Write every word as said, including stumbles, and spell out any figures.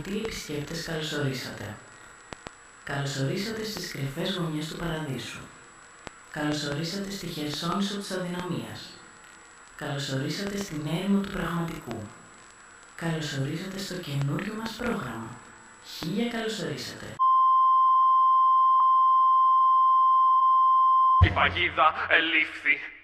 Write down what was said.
Αγαπητοί επισκέπτες, καλωσορίσατε. Καλωσορίσατε στις κρυφές γωνιές του παραδείσου. Καλωσορίσατε στη χερσόνησο της αδυναμίας. Καλωσορίσατε στην έρημο του πραγματικού. Καλωσορίσατε στο καινούριο μας πρόγραμμα. Χίλια καλωσορίσατε. Η παγίδα ελήφθη.